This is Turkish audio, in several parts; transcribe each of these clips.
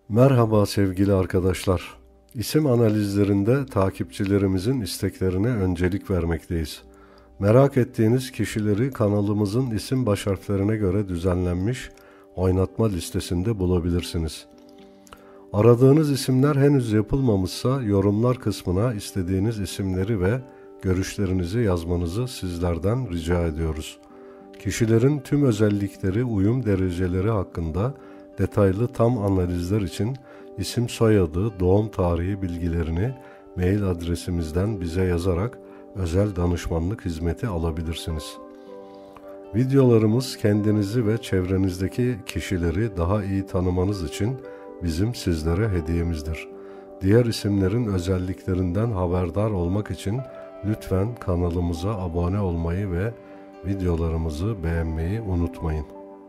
Merhaba sevgili arkadaşlar. İsim analizlerinde takipçilerimizin isteklerine öncelik vermekteyiz. Merak ettiğiniz kişileri kanalımızın isim baş harflerine göre düzenlenmiş oynatma listesinde bulabilirsiniz. Aradığınız isimler henüz yapılmamışsa yorumlar kısmına istediğiniz isimleri ve görüşlerinizi yazmanızı sizlerden rica ediyoruz. Kişilerin tüm özellikleri, uyum dereceleri hakkında detaylı tam analizler için isim, soyadı, doğum tarihi bilgilerini mail adresimizden bize yazarak özel danışmanlık hizmeti alabilirsiniz. Videolarımız kendinizi ve çevrenizdeki kişileri daha iyi tanımanız için bizim sizlere hediyemizdir. Diğer isimlerin özelliklerinden haberdar olmak için lütfen kanalımıza abone olmayı ve videolarımızı beğenmeyi unutmayın.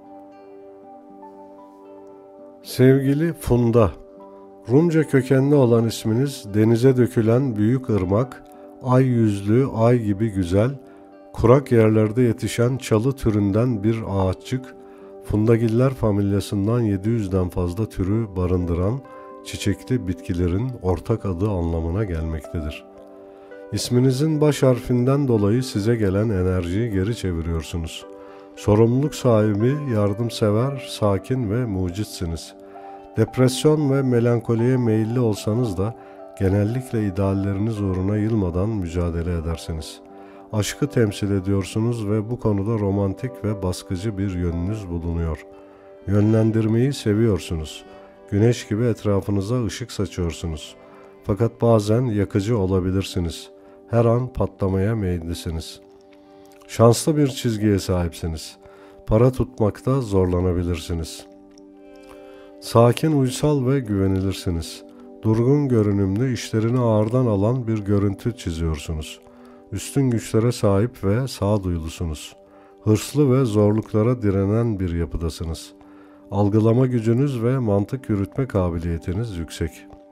Sevgili Funda, Rumca kökenli olan isminiz denize dökülen büyük ırmak, ay yüzlü, ay gibi güzel, kurak yerlerde yetişen çalı türünden bir ağaççık, Fundagiller familyasından 700'den fazla türü barındıran çiçekli bitkilerin ortak adı anlamına gelmektedir. İsminizin baş harfinden dolayı size gelen enerjiyi geri çeviriyorsunuz. Sorumluluk sahibi, yardımsever, sakin ve mucitsiniz. Depresyon ve melankoliye meyilli olsanız da genellikle idealleriniz uğruna yılmadan mücadele edersiniz. Aşkı temsil ediyorsunuz ve bu konuda romantik ve baskıcı bir yönünüz bulunuyor. Yönlendirmeyi seviyorsunuz. Güneş gibi etrafınıza ışık saçıyorsunuz. Fakat bazen yakıcı olabilirsiniz. Her an patlamaya meyillisiniz. Şanslı bir çizgiye sahipsiniz. Para tutmakta zorlanabilirsiniz. Sakin, uysal ve güvenilirsiniz. Durgun görünümlü, işlerini ağırdan alan bir görüntü çiziyorsunuz. Üstün güçlere sahip ve sağduyulusunuz. Hırslı ve zorluklara direnen bir yapıdasınız. Algılama gücünüz ve mantık yürütme kabiliyetiniz yüksek.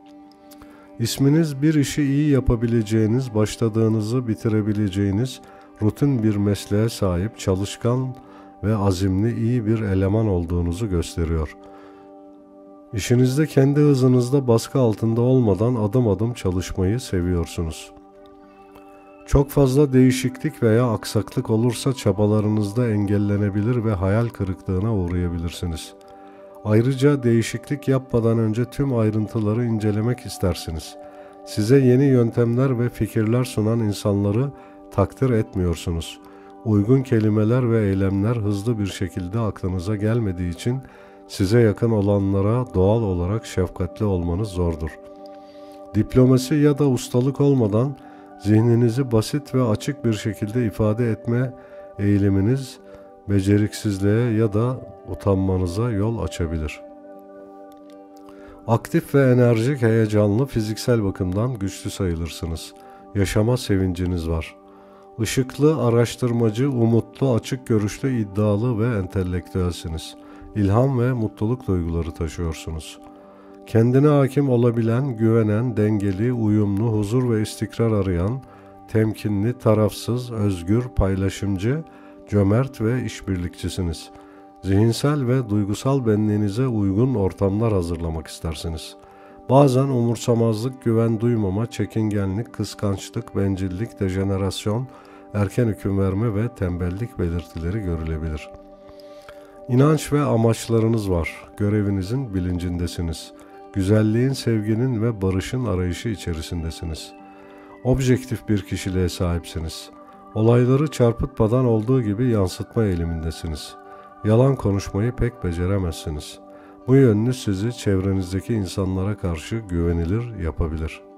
İsminiz bir işi iyi yapabileceğiniz, başladığınızı bitirebileceğiniz, rutin bir mesleğe sahip, çalışkan ve azimli iyi bir eleman olduğunuzu gösteriyor. İşinizde kendi hızınızda baskı altında olmadan adım adım çalışmayı seviyorsunuz. Çok fazla değişiklik veya aksaklık olursa çabalarınızda engellenebilir ve hayal kırıklığına uğrayabilirsiniz. Ayrıca değişiklik yapmadan önce tüm ayrıntıları incelemek istersiniz. Size yeni yöntemler ve fikirler sunan insanları takdir etmiyorsunuz. Uygun kelimeler ve eylemler hızlı bir şekilde aklınıza gelmediği için size yakın olanlara doğal olarak şefkatli olmanız zordur. Diplomasi ya da ustalık olmadan zihninizi basit ve açık bir şekilde ifade etme eğiliminiz beceriksizliğe ya da utanmanıza yol açabilir. Aktif ve enerjik, heyecanlı, fiziksel bakımdan güçlü sayılırsınız. Yaşama sevinciniz var. Işıklı, araştırmacı, umutlu, açık görüşlü, iddialı ve entelektüelsiniz. İlham ve mutluluk duyguları taşıyorsunuz. Kendine hakim olabilen, güvenen, dengeli, uyumlu, huzur ve istikrar arayan, temkinli, tarafsız, özgür, paylaşımcı, cömert ve işbirlikçisiniz. Zihinsel ve duygusal benliğinize uygun ortamlar hazırlamak istersiniz. Bazen umursamazlık, güven duymama, çekingenlik, kıskançlık, bencillik, dejenerasyon, erken hüküm verme ve tembellik belirtileri görülebilir. İnanç ve amaçlarınız var. Görevinizin bilincindesiniz. Güzelliğin, sevginin ve barışın arayışı içerisindesiniz. Objektif bir kişiliğe sahipsiniz. Olayları çarpıtmadan olduğu gibi yansıtma eğilimindesiniz. Yalan konuşmayı pek beceremezsiniz. Bu yönünüz sizi çevrenizdeki insanlara karşı güvenilir yapabilir.